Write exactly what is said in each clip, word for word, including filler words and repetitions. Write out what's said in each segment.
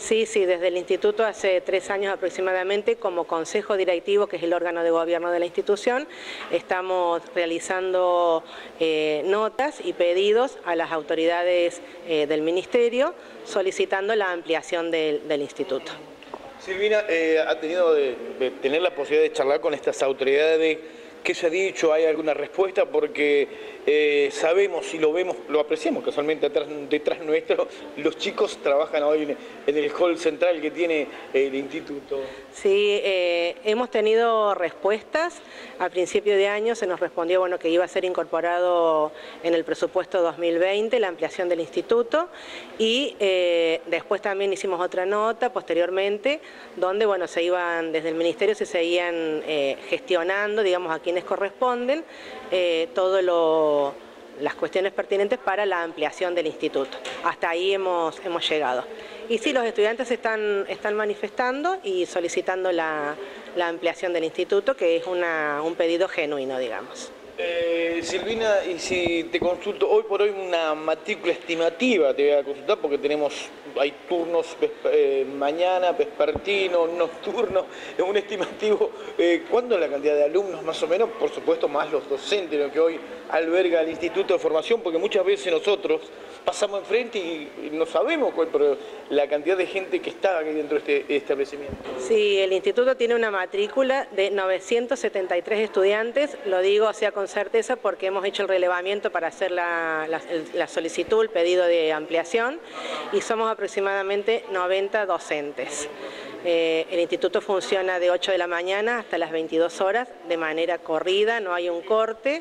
Sí, sí, desde el instituto hace tres años aproximadamente, como consejo directivo, que es el órgano de gobierno de la institución, estamos realizando eh, notas y pedidos a las autoridades eh, del ministerio solicitando la ampliación del, del instituto. Silvina, eh, ¿ha tenido de, de tener la posibilidad de charlar con estas autoridades? ¿Qué se ha dicho? ¿Hay alguna respuesta? Porque eh, sabemos y lo vemos, lo apreciamos casualmente atrás, detrás nuestro, los chicos trabajan hoy en, en el hall central que tiene el instituto. Sí, eh, hemos tenido respuestas. A principio de año se nos respondió bueno, que iba a ser incorporado en el presupuesto dos mil veinte la ampliación del instituto, y eh, después también hicimos otra nota posteriormente donde bueno, se iban desde el ministerio se seguían eh, gestionando, digamos, a quienes corresponden eh, todo lo, las cuestiones pertinentes para la ampliación del instituto. Hasta ahí hemos, hemos llegado. Y sí, los estudiantes están, están manifestando y solicitando la, la ampliación del instituto, que es una, un pedido genuino, digamos. Eh, Silvina, y si te consulto, hoy por hoy una matrícula estimativa te voy a consultar porque tenemos, hay turnos eh, mañana, vespertino, nocturno, un estimativo, eh, ¿cuándo es la cantidad de alumnos más o menos? Por supuesto más los docentes, lo que hoy alberga el Instituto de Formación, porque muchas veces nosotros pasamos enfrente y, y no sabemos cuál, pero la cantidad de gente que está aquí dentro de este establecimiento. Sí, el instituto tiene una matrícula de novecientos setenta y tres estudiantes, lo digo o sea con certeza porque hemos hecho el relevamiento para hacer la, la, la solicitud, el pedido de ampliación, y somos aproximadamente noventa docentes. Eh, el instituto funciona de ocho de la mañana hasta las veintidós horas de manera corrida, no hay un corte.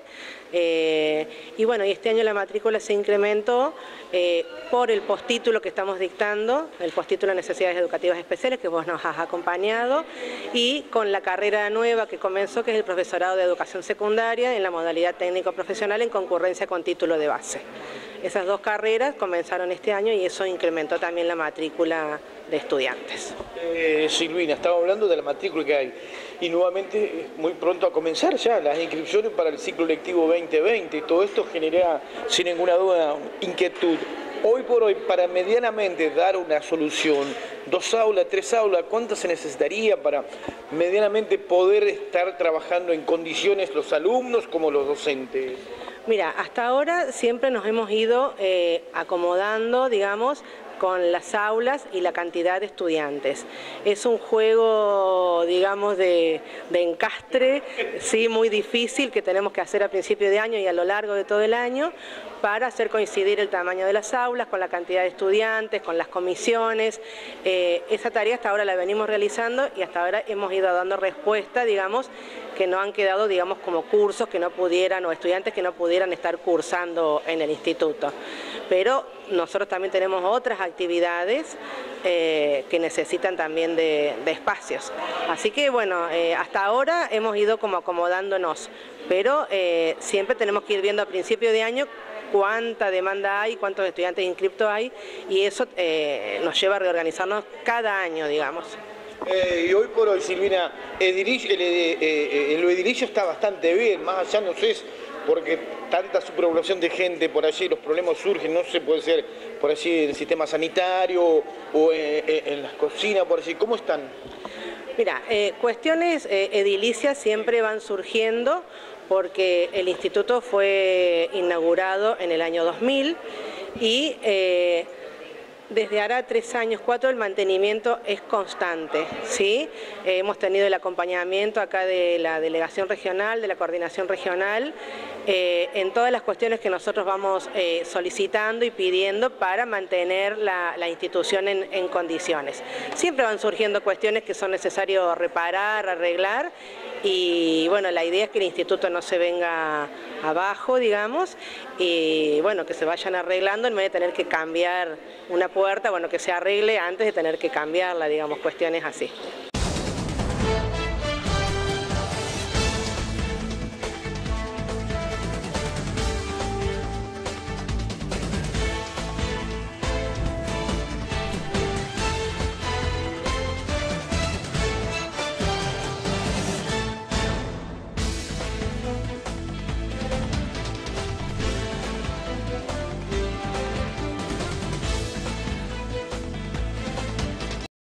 Eh, y bueno, y este año la matrícula se incrementó eh, por el postítulo que estamos dictando, el postítulo de Necesidades Educativas Especiales, que vos nos has acompañado, y con la carrera nueva que comenzó, que es el profesorado de Educación Secundaria en la modalidad técnico-profesional en concurrencia con título de base. Esas dos carreras comenzaron este año y eso incrementó también la matrícula de estudiantes. Eh, Silvina, estaba hablando de la matrícula que hay y nuevamente muy pronto a comenzar ya las inscripciones para el ciclo lectivo veinte veinte. Todo esto genera sin ninguna duda inquietud. Hoy por hoy, para medianamente dar una solución, dos aulas, tres aulas, ¿cuánto se necesitaría para medianamente poder estar trabajando en condiciones los alumnos como los docentes? Mira, hasta ahora siempre nos hemos ido eh, acomodando, digamos, con las aulas y la cantidad de estudiantes. Es un juego, digamos, de, de encastre, sí, muy difícil, que tenemos que hacer a principio de año y a lo largo de todo el año para hacer coincidir el tamaño de las aulas con la cantidad de estudiantes, con las comisiones. Eh, esa tarea hasta ahora la venimos realizando y hasta ahora hemos ido dando respuesta, digamos, que no han quedado, digamos, como cursos que no pudieran o estudiantes que no pudieran estar cursando en el instituto. Pero nosotros también tenemos otras actividades eh, que necesitan también de, de espacios. Así que bueno, eh, hasta ahora hemos ido como acomodándonos, pero eh, siempre tenemos que ir viendo a principio de año cuánta demanda hay, cuántos estudiantes inscriptos hay, y eso eh, nos lleva a reorganizarnos cada año, digamos. Eh, y hoy por hoy, Silvina, edilicio, el, eh, eh, el edilicio está bastante bien, más allá no sé, porque tanta superpoblación de gente por allí, los problemas surgen, no sé, puede ser por allí en el sistema sanitario o en, en las cocinas, por allí, ¿cómo están? Mira, eh, cuestiones eh, edilicias siempre van surgiendo porque el instituto fue inaugurado en el año dos mil y eh, desde hará tres años, cuatro, el mantenimiento es constante, ¿sí? Eh, hemos tenido el acompañamiento acá de la delegación regional, de la coordinación regional, eh, en todas las cuestiones que nosotros vamos eh, solicitando y pidiendo para mantener la, la institución en, en condiciones. Siempre van surgiendo cuestiones que son necesarios reparar, arreglar, y bueno, la idea es que el instituto no se venga abajo, digamos, y bueno, que se vayan arreglando en vez de tener que cambiar una puerta, bueno, que se arregle antes de tener que cambiarla, digamos, cuestiones así.